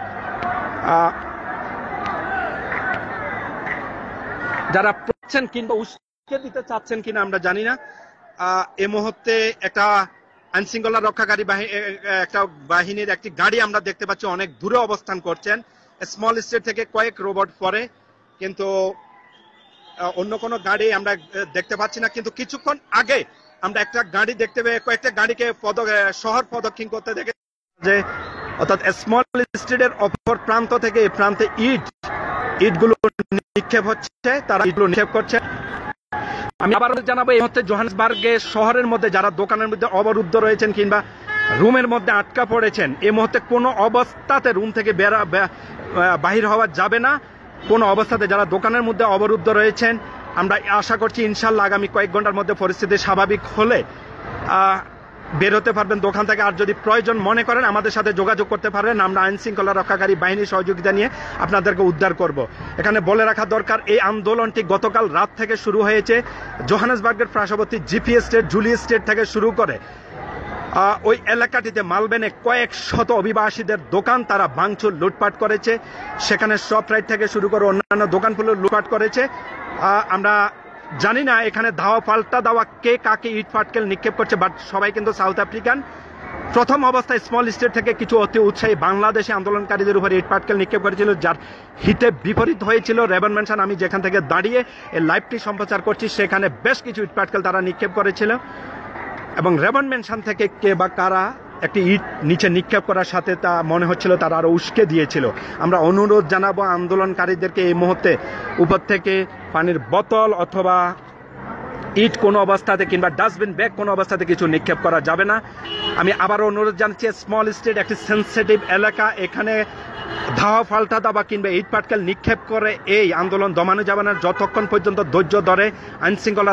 যারা পড়ছেন কিংবা উস্কে দিতে চাচ্ছেন কিনা আমরা জানি না। এই মুহূর্তে একটা আইনশৃঙ্খলা রক্ষাকারী একটা বাহিনীর একটি গাড়ি আমরা দেখতে পাচ্ছি অনেক দূরে অবস্থান করছেন স্মল স্টেট থেকে কয়েক রোবট পরে, কিন্তু অন্য কোনো গাড়ি আমরা দেখতে পাচ্ছি না। কিন্তু কিছুক্ষণ আগে আমরা একটা গাড়ি দেখতে পেয়ে কয়েকটা গাড়িকে শহর প্রদক্ষিণ করতে দেখে, যে অর্থাৎ স্মল স্টেটের অপর প্রান্ত থেকে এই প্রান্তে ইটগুলো নিক্ষেপ হচ্ছে, তারা ইটগুলো নিক্ষেপ করছে। আমি আবার জানাবো এই মুহূর্তে জোহানেসবার্গে শহরের মধ্যে যারা দোকানের মধ্যে অবরুদ্ধ রয়েছেন কিংবা রুমের মধ্যে আটকা পড়েছেন, এই মুহূর্তে কোনো অবস্থাতে রুম থেকে বাহির হওয়া যাবে না। কোনো অবস্থাতে যারা দোকানের মধ্যে অবরুদ্ধ রয়েছেন, আমরা আশা করছি ইনশাল্লাহ আগামী কয়েক ঘন্টার মধ্যে পরিস্থিতি স্বাভাবিক হলে বের হতে পারবেন দোকান থেকে। আর যদি প্রয়োজন মনে করেন আমাদের সাথে যোগাযোগ করতে পারবেন, আমরা আইন শৃঙ্খলা রক্ষাকারী বাহিনীর সহযোগিতা নিয়ে আপনাদেরকে উদ্ধার করব। এখানে বলে রাখা দরকার, এই আন্দোলনটি গতকাল রাত থেকে শুরু হয়েছে। জোহানেসবার্গের পার্শ্ববর্তী জিপি স্টেট, জুলি স্টেট থেকে শুরু করে ওই এলাকাটিতে মালবেনে কয়েক শত অভিবাসীদের দোকান তারা ভাঙচুর লুটপাট করেছে। সেখানে শপরাইট থেকে শুরু করে অন্যান্য দোকানগুলো লুটপাট করেছে। আমরা জানি না এখানে ধাওয়া পাল্টা ধাওয়া কে কাকে ইট পাটকেল নিক্ষেপ করছে, বাট সবাই কিন্তু সাউথ আফ্রিকান। প্রথম অবস্থায় স্মল স্টেট থেকে কিছু অতি উৎসাহী বাংলাদেশি আন্দোলনকারীদের উপর ইট পাটকেল নিক্ষেপ করেছিল, যার হিতে বিপরীত হয়েছিল রেবন মেনশন। আমি যেখান থেকে দাঁড়িয়ে এই লাইভটি সম্প্রচার করছি সেখানে বেশ কিছু ইট পাটকেল তারা নিক্ষেপ করেছিল, এবং রেবন মেনশন থেকে কে বা কারা একটি ইট নিচে নিক্ষেপ করার সাথে তা মনে হচ্ছিল তারা আরো উস্কে দিয়েছিল। আমরা অনুরোধ জানাবো আন্দোলনকারীদেরকে এই মুহূর্তে উপর থেকে পানির বোতল অথবা ইট কোনো অবস্থাতে কিংবা ডাস্টবিন ব্যাগ কোনো অবস্থাতে কিছু নিক্ষেপ করা যাবে না। আমি আবারও অনুরোধ জানাচ্ছি, স্মল স্টেট একটি সেন্সিটিভ এলাকা, এখানে ধাওয়া পাল্টা দাবা কিংবা ইট পাটকেল নিক্ষেপ করে এই আন্দোলন দমানো যাবে না যতক্ষণ পর্যন্ত ধৈর্য ধরে আইনশৃঙ্খলা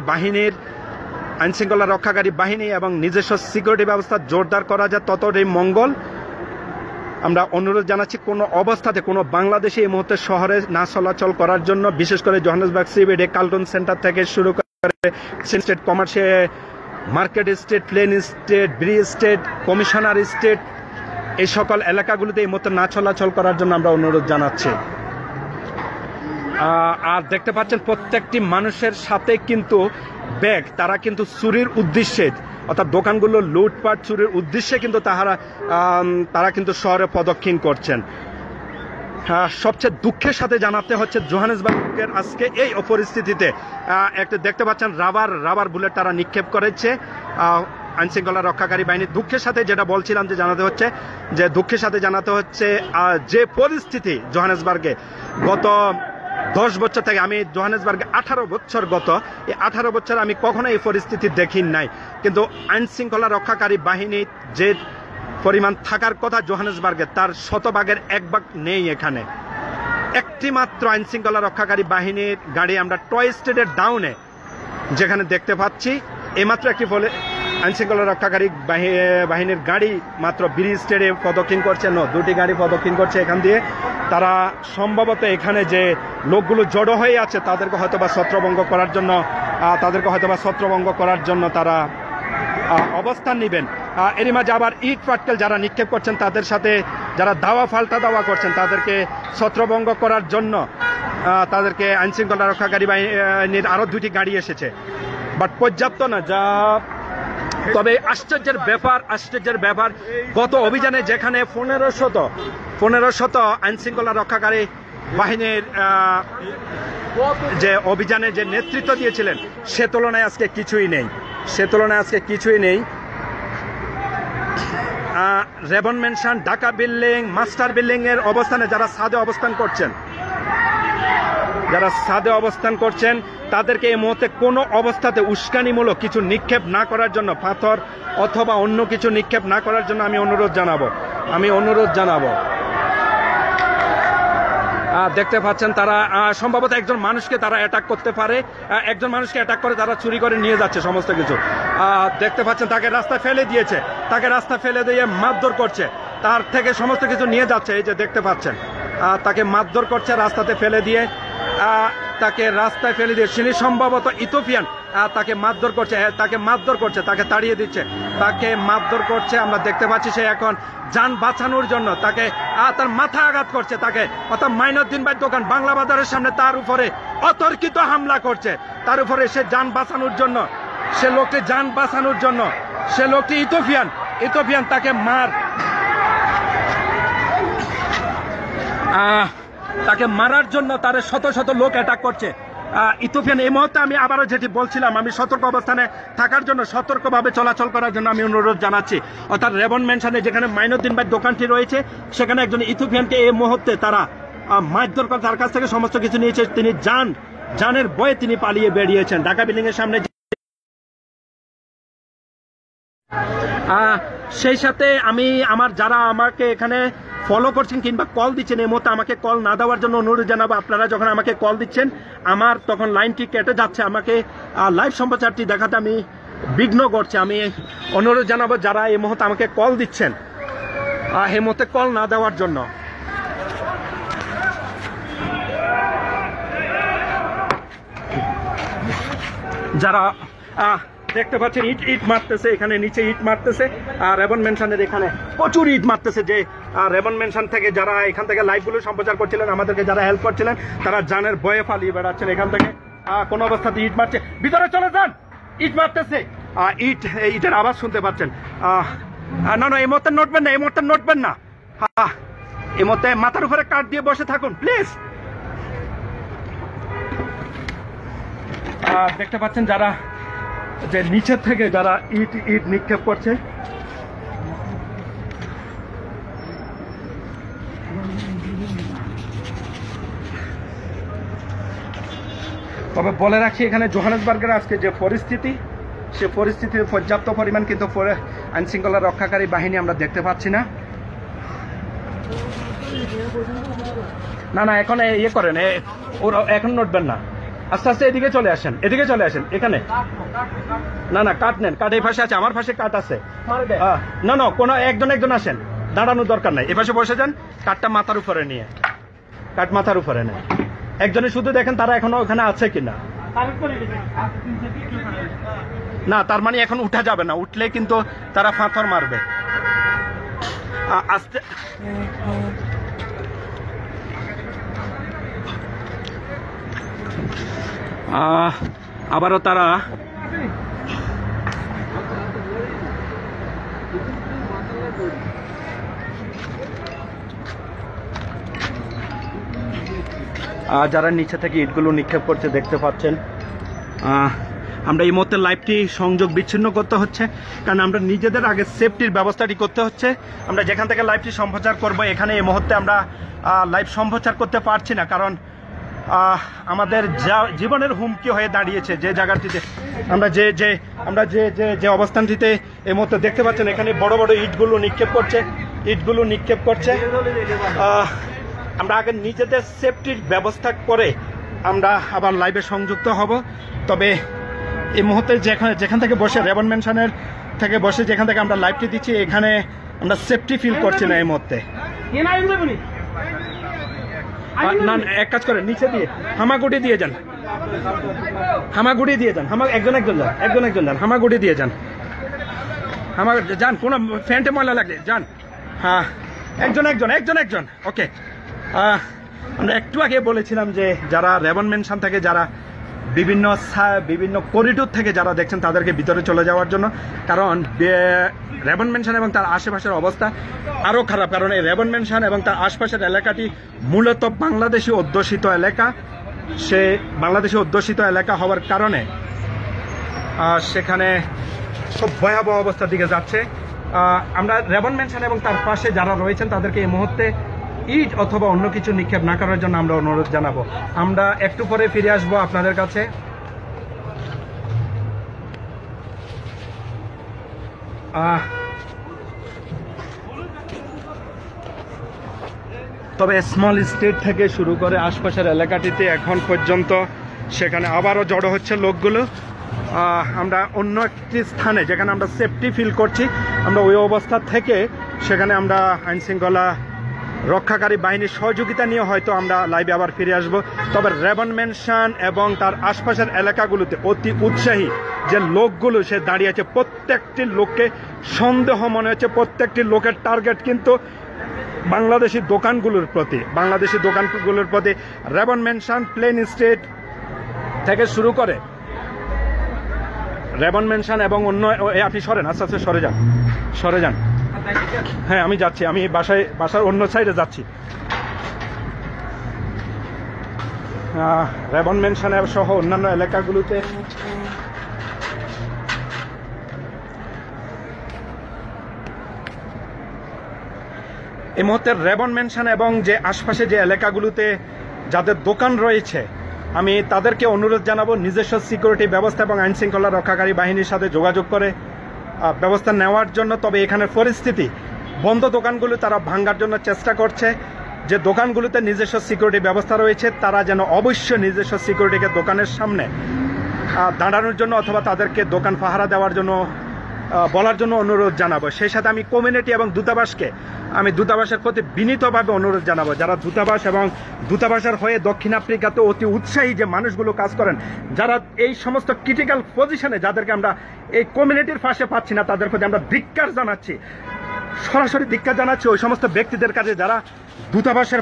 রক্ষাকারী বাহিনী এবং নিজস্ব সিকিউরিটি ব্যবস্থা জোরদার করা যায় ততটাই মঙ্গল। আমরা অনুরোধ জানাচ্ছি কোনো অবস্থাতে কোনো বাংলাদেশি এই মুহূর্তে শহরে না চলাচল করার জন্য, বিশেষ করে জোহানেসবার্গ সিবিডি, কার্লটন সেন্টার থেকে শুরু করে Street, Commercial Market Street, Plein Street, Bree Street, Commissioner Street, এই সকল এলাকাগুলোতে এই মুহূর্তে না চলাচল করার জন্য আমরা অনুরোধ জানাচ্ছি। আর দেখতে পাচ্ছেন প্রত্যেকটি মানুষের সাথে কিন্তু ব্যাগ, তারা কিন্তু চুরির উদ্দেশ্যে অর্থাৎ দোকানগুলো লুটপাট চুরির উদ্দেশ্যে কিন্তু তারা কিন্তু শহরে প্রদক্ষিণ করছেন। সবচেয়ে দুঃখের সাথে জানাতে হচ্ছে জোহানেসবার্গের আজকে এই পরিস্থিতিতে একটা দেখতে পাচ্ছেন রাবার বুলেট তারা নিক্ষেপ করেছে আইনশৃঙ্খলা রক্ষাকারী বাহিনী। দুঃখের সাথে যেটা বলছিলাম যে দুঃখের সাথে জানাতে হচ্ছে যে পরিস্থিতি জোহানেসবার্গে গত 10 বছর থেকে, আমি জোহানেসবার্গে 18 বছর এই 18 বছর আমি কখনো এই পরিস্থিতি দেখি নাই। কিন্তু আইনশৃঙ্খলা রক্ষাকারী বাহিনী যে পরিমাণ থাকার কথা জোহানেসবার্গে, তার শতভাগের 1 ভাগ নেই এখানে। একটি মাত্র আইনশৃঙ্খলা রক্ষাকারী বাহিনীর গাড়ি আমরা টয় স্টেটের ডাউনে যেখানে দেখতে পাচ্ছি, এইমাত্র একটি আইনশৃঙ্খলা রক্ষাকারী বাহিনীর গাড়ি মাত্র ব্রিজ স্টেটে প্রদক্ষিণ করছে, 2টি গাড়ি প্রদক্ষিণ করছে এখান দিয়ে। তারা সম্ভবত এখানে যে লোকগুলো জড়ো হয়ে আছে তাদেরকে হয়তোবা ছত্রভঙ্গ করার জন্য তারা অবস্থান নেবেন। এরই মাঝে আবার ইট পাটকেল যারা নিক্ষেপ করছেন, তাদের সাথে যারা পাল্টা দাওয়া করছেন, তাদেরকে ছত্রভঙ্গ করার জন্য তাদেরকে আইনশৃঙ্খলা রক্ষাকারী বাহিনীর আরো 2টি গাড়ি এসেছে, বাট পর্যাপ্ত না। তবে আশ্চর্যের ব্যাপার গত অভিযানে যেখানে 1500 আইনশৃঙ্খলা রক্ষাকারী বাহিনীর যে অভিযানে যে নেতৃত্ব দিয়েছিলেন, সে তুলনায় আজকে কিছুই নেই। রেভন Mansion, Dhaka Building, Master Building এর অবস্থানে যারা ছাদে অবস্থান করছেন তাদেরকে এই মুহূর্তে কোনো অবস্থাতে উস্কানিমূলক কিছু নিক্ষেপ না করার জন্য, পাথর অথবা অন্য কিছু নিক্ষেপ না করার জন্য আমি অনুরোধ জানাবো। দেখতে পাচ্ছেন তারা সম্ভবত একজন মানুষকে তারা অ্যাটাক করতে পারে, একজন মানুষকে অ্যাটাক করে তারা চুরি করে নিয়ে যাচ্ছে সমস্ত কিছু। দেখতে পাচ্ছেন তাকে রাস্তায় ফেলে দিয়ে মারধর করছে, তার থেকে সমস্ত কিছু নিয়ে যাচ্ছে। এই যে দেখতে পাচ্ছেন তাকে মারধর করছে রাস্তায় ফেলে দিয়ে তিনি সম্ভবত ইথিওপিয়ান। তাকে মারধর করছে, তাকে তাড়িয়ে দিচ্ছে, তাকে মারধর করছে। আমরা দেখতে পাচ্ছি সে এখন যান বাঁচানোর জন্য তার মাথা আঘাত করছে, তাকে অর্থাৎ মাইনুদ্দিন ভাই দোকান বাংলা বাজারের সামনে তার উপরে অতর্কিত হামলা করছে। তার উপরে সে যান বাঁচানোর জন্য, সে লোকটি ইথিওপিয়ান তাকে মারার জন্য তার শত লোক অ্যাটাক করছে ইথিওপিয়ান। এই মুহূর্তে আমি আবারও যেটি বলছিলাম, আমি সতর্ক অবস্থানে থাকার জন্য, সতর্কভাবে চলাচল করার জন্য আমি অনুরোধ জানাচ্ছি। অর্থাৎ রেভন মেনশনে যেখানে মাইনুদ্দিন ভাই দোকানটি রয়েছে, সেখানে একজন ইথিওপিয়ানকে এই মুহূর্তে তারা মারধর করে তার কাছ থেকে সমস্ত কিছু নিয়েছে। তিনি জানের ভয়ে তিনি পালিয়ে বেরিয়েছেন। ঢাকা বিল্ডিং এর সামনে সেই সাথে যারা আমাকে এখানে ফলো করছেন কিংবা কল দিচ্ছেন, এই মুহূর্তে আমাকে কল না দেওয়ার জন্য অনুরোধ জানাবো। আপনারা যখন আমাকে কল দিচ্ছেন, আমার তখন লাইনটি কেটে যাচ্ছে, আমাকে লাইভ সম্প্রচারটি দেখাতে আমি বিঘ্ন করছে। আমি অনুরোধ জানাবো যারা এই মুহূর্তে আমাকে কল দিচ্ছেন, এই মুহূর্তে কল না দেওয়ার জন্য। যারা দেখতে পাচ্ছেন ইট মারতেছে, এখানে নিচে ইট মারতেছে, আর রেভন মেনশনের এখানে প্রচুর ইট মারতেছে। যে রেভন মেনশন থেকে যারা এখান থেকে লাইভগুলো সম্প্রচার করছিলেন, আমাদেরকে যারা হেল্প করছিলেন, তারা জানের ভয়ে পালিয়ে বেড়াচ্ছেন এখান থেকে। কোনো অবস্থাতে ইট মারছে, ভিতরে চলে যান, ইট মারতেছে, ইটের আওয়াজ শুনতে পাচ্ছেন। না এই মুহূর্তে নড়বেন না, এই মুহূর্তে মাথার উপরে কাঠ দিয়ে বসে থাকুন প্লিজ। দেখতে পাচ্ছেন যারা যে নিচের থেকে যারা ইট নিক্ষেপ করছে, তবে বলে রাখি এখানে জোহানেসবার্গের আজকে যে পরিস্থিতি, সে পরিস্থিতির পর্যাপ্ত পরিমাণ কিন্তু আইনশৃঙ্খলা রক্ষাকারী বাহিনী আমরা দেখতে পাচ্ছি না। এখন ইয়ে করেন, ওরা এখন নড়বেন না, আস্তে আস্তে এদিকে চলে আসেন এখানে। না কাঠ নেন, কাঠ এই পাশে আছে, আমার পাশে কাঠ আছে। না কোনো একজন আসেন, দাঁড়ানোর দরকার নাই, এ পাশে বসে যান, কাঠটা মাথার উপরে নিয়ে, কাঠ মাথার উপরে নেয়। একজনে শুধু দেখেন তারা এখনো ওখানে আছে কিনা। না তার মানে এখন উঠা যাবে না, উঠলে কিন্তু তারা পাথর মারবে। আস্তে আবারও তারা যারা নিচে থেকে ইটগুলো নিক্ষেপ করছে দেখতে পাচ্ছেন। আমরা এই মুহূর্তে লাইভটি সংযোগ বিচ্ছিন্ন করতে হচ্ছে, কারণ আমরা নিজেদের আগে সেফটির ব্যবস্থাটি করতে হচ্ছে। আমরা যেখান থেকে লাইভটি সম্প্রচার করব এখানে এই মুহূর্তে আমরা লাইভ সম্প্রচার করতে পারছি না, কারণ আমাদের যা জীবনের হুমকি হয়ে দাঁড়িয়েছে যে জায়গাটিতে আমরা যে অবস্থানটিতে এই মুহূর্তে দেখতে পাচ্ছেন, এখানে বড় বড় ইটগুলো নিক্ষেপ করছে। আমরা আগে নিজেদের সেফটির ব্যবস্থা করে আমরা আবার লাইভে সংযুক্ত হব। তবে এই মুহূর্তে যেখান থেকে বসে রেবন মেনশনের থেকে বসে যেখান থেকে আমরা লাইভটি দিচ্ছি, এখানে আমরা সেফটি ফিল করছি না এই মুহূর্তে। না, এক কাজ করেন, নিচে দিয়ে হামাগুড়ি দিয়ে যান, একজন যান, হামাগুড়ি দিয়ে যান, যান, কোনো ফ্যান্টে ময়লা লাগলে যান। হ্যাঁ, একজন। ওকে, আমরা একটু আগে বলেছিলাম যে যারা রেবন মেনশন থেকে, যারা বিভিন্ন করিডোর থেকে যারা দেখছেন তাদেরকে ভিতরে চলে যাওয়ার জন্য, কারণ রেবন মেনশন এবং তার আশেপাশের অবস্থা আরও খারাপ। কারণ এই রেবন মেনশন এবং তার আশপাশের এলাকাটি মূলত বাংলাদেশি অধ্যুষিত এলাকা। সে বাংলাদেশি অধ্যুষিত এলাকা হওয়ার কারণে সেখানে খুব ভয়াবহ অবস্থার দিকে যাচ্ছে। আমরা রেবন মেনশন এবং তার পাশে যারা রয়েছেন তাদেরকে এই মুহূর্তে ইট অথবা অন্য কিছু নিক্ষেপ না করার জন্য আমরা অনুরোধ জানাবো। আমরা একটু পরে ফিরে আসবো আপনাদের কাছে। তবে স্মল স্টেট থেকে শুরু করে আশপাশের এলাকাটিতে এখন পর্যন্ত সেখানে আবারও জড়ো হচ্ছে লোকগুলো। আমরা অন্য একটি স্থানে যেখানে আমরা সেফটি ফিল করছি, আমরা ওই অবস্থা থেকে সেখানে আমরা আইনশৃঙ্খলা রক্ষাকারী বাহিনীর সহযোগিতা নিয়ে হয়তো আমরা লাইভে আবার ফিরে আসব। তবে রেবন মেনশন এবং তার আশপাশের এলাকাগুলোতে অতি উৎসাহী যে লোকগুলো সে দাঁড়িয়ে আছে, প্রত্যেকটি লোককে সন্দেহ মনে হচ্ছে, প্রত্যেকটি লোকের টার্গেট কিন্তু বাংলাদেশি দোকানগুলোর প্রতি। রেবন মেনশন, প্লেন স্ট্রিট থেকে শুরু করে রেবন মেনশন এবং অন্য, আপনি সরেন, আস্তে আস্তে সরে যান। হ্যাঁ, আমি যাচ্ছি, আমি বাসার অন্য সাইডে যাচ্ছি। রেবন মেনশন সহ অন্যান্য এলাকাগুলোতে এই মুহূর্তে রেবন মেনশন এবং যে আশপাশে যে এলাকাগুলোতে যাদের দোকান রয়েছে, আমি তাদেরকে অনুরোধ জানাবো নিজস্ব সিকিউরিটি ব্যবস্থা এবং আইন শৃঙ্খলা রক্ষাকারী বাহিনীর সাথে যোগাযোগ করে ব্যবস্থা নেওয়ার জন্য। তবে এখানের পরিস্থিতি, বন্ধ দোকানগুলো তারা ভাঙার জন্য চেষ্টা করছে। যে দোকানগুলোতে নিজস্ব সিকিউরিটি ব্যবস্থা রয়েছে তারা যেন অবশ্যই নিজস্ব সিকিউরিটিকে দোকানের সামনে দাঁড়ানোর জন্য অথবা তাদেরকে দোকান পাহারা দেওয়ার জন্য বলার জন্য অনুরোধ জানাবো। সেই সাথে আমি কমিউনিটি এবং দূতাবাসের প্রতি বিনীতভাবে অনুরোধ জানাবো, যারা দূতাবাসের হয়ে দক্ষিণ আফ্রিকাতে অতি উৎসাহী যে মানুষগুলো কাজ করেন, যারা এই সমস্ত ক্রিটিক্যাল পজিশনে যাদেরকে আমরা এই কমিউনিটির পাশে পাচ্ছি না, তাদের প্রতি আমরা সরাসরি ধিক্কার জানাচ্ছি ওই সমস্ত ব্যক্তিদের কাছে যারা দূতাবাসের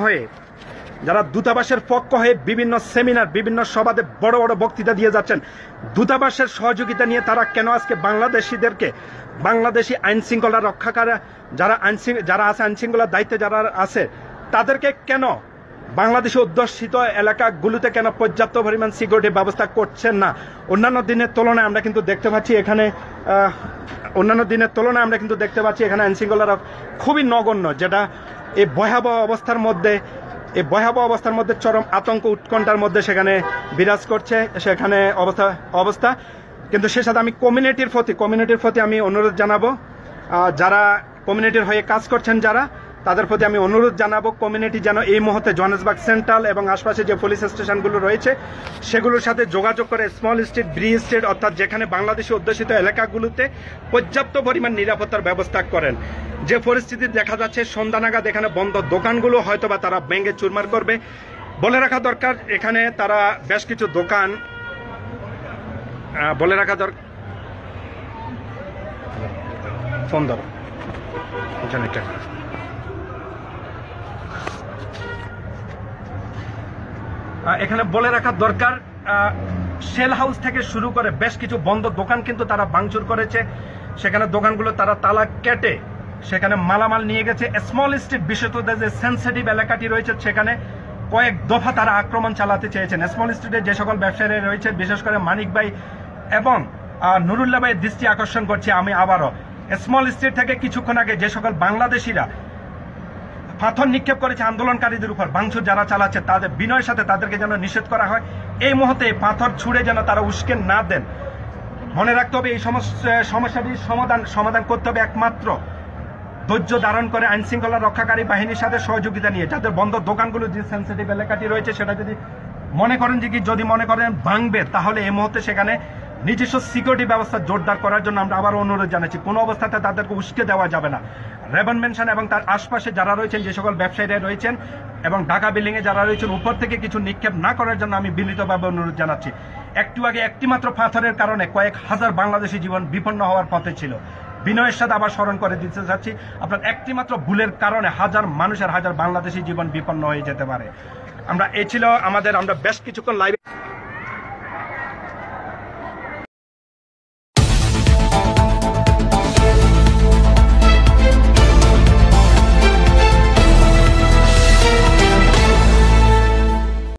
পক্ষ হয়ে বিভিন্ন সেমিনার, বিভিন্ন সভাতে বড় বড় বক্তৃতা দিয়ে যাচ্ছেন। দূতাবাসের সহযোগিতা নিয়ে তারা কেন আজকে বাংলাদেশি আইন শৃঙ্খলা রক্ষাকারী যারা আছে, আইন শৃঙ্খলার দায়িত্বে যারা আছে, তাদেরকে কেন বাংলাদেশি অধ্যুষিত এলাকাগুলোতে কেন পর্যাপ্ত পরিমাণ সিকিউরিটি ব্যবস্থা করছেন না? অন্যান্য দিনের তুলনায় আমরা কিন্তু দেখতে পাচ্ছি এখানে আইন শৃঙ্খলার খুবই নগণ্য, যেটা এই ভয়াবহ অবস্থার মধ্যে চরম আতঙ্ক উৎকণ্ঠার মধ্যে সেখানে বিরাজ করছে সেখানে অবস্থা। কিন্তু সে সাথে আমি কমিউনিটির প্রতি আমি অনুরোধ জানাবো, যারা কমিউনিটির হয়ে কাজ করছেন তাদের প্রতি আমি অনুরোধ জানাবো, কমিউনিটি যেন এই মুহূর্তে জোহানেসবার্গ সেন্ট্রাল এবং আশপাশে যে পুলিশ স্টেশনগুলো রয়েছে সেগুলোর সাথে যোগাযোগ করে স্মল স্টেট, ব্রিজ স্টেট অর্থাৎ যেখানে বাংলাদেশি অধ্যুষিত এলাকাগুলোতে পর্যাপ্ত পরিমাণ নিরাপত্তার ব্যবস্থা করেন। যে পরিস্থিতি দেখা যাচ্ছে সন্ধ্যা নাগাদ এখানে বন্ধ দোকানগুলো হয়তোবা তারা ভেঙে চুরমার করবে। বলে রাখা দরকার, এখানে তারা বেশ কিছু দোকান ফোন ধরো এখানে বলে রাখা দরকার, শেল হাউস থেকে শুরু করে বেশ কিছু বন্ধ দোকান কিন্তু তারা ভাঙচুর করেছে। সেখানে দোকানগুলো তারা তালা কেটে সেখানে মালামাল নিয়ে গেছে। স্মল স্ট্রিট, বিশেষত যে সেন্সিটিভ এলাকাটি রয়েছে সেখানে কয়েক দফা তারা আক্রমণ চালাতে চেয়েছেন। স্মল স্ট্রিটে যে সকল ব্যবসায়ীরা রয়েছে, বিশেষ করে মানিক ভাই এবং নুরুল্লাহ ভাইয়ের দৃষ্টি আকর্ষণ করছি আমি আবারও, স্মল স্ট্রিট থেকে কিছুক্ষণ আগে যে সকল বাংলাদেশিরা পাথর নিক্ষেপ করেছে আন্দোলনকারীদের উপর, ভাঙচুর যারা চালাচ্ছে তাদের বিনয়ের সাথে তাদেরকে যেন নিষেধ করা হয়। এই মুহূর্তে পাথর ছুড়ে যেন তারা উস্কে না দেন। মনে রাখতে হবে এই সমস্যাটির সমাধান করতে হবে একমাত্র ধৈর্য ধারণ করে আইন শৃঙ্খলা রক্ষাকারী বাহিনীর সাথে সহযোগিতা নিয়ে। যাদের বন্ধ দোকানগুলো যে সেন্সিটিভ এলাকাটি রয়েছে সেটা যদি মনে করেন ভাঙবে, তাহলে এই মুহূর্তে সেখানে নিজস্ব সিকিউরিটি ব্যবস্থা জোরদার করার জন্য আমরা আবার অনুরোধ জানাচ্ছি। কোনো অবস্থাতে তাদেরকে উস্কে দেওয়া যাবে না। রেবন মেনশন এবং তার আশপাশে যারা রয়েছেন, যে সকল ব্যবসায়ীরা রয়েছেন এবং ঢাকা বিল্ডিং এ যারা রয়েছেন, উপর থেকে কিছু নিক্ষেপ না করার জন্য আমি বিনীতভাবে অনুরোধ জানাচ্ছি। একটু আগে একটিমাত্র পাথরের কারণে কয়েক হাজার বাংলাদেশি জীবন বিপন্ন হওয়ার পথে ছিল। বিনয়ের সাথে আবার স্মরণ করে দিতে চাচ্ছি, আপনার একটিমাত্র ভুলের কারণে হাজার বাংলাদেশি জীবন বিপন্ন হয়ে যেতে পারে। আমরা বেশ কিছুক্ষণ লাইভে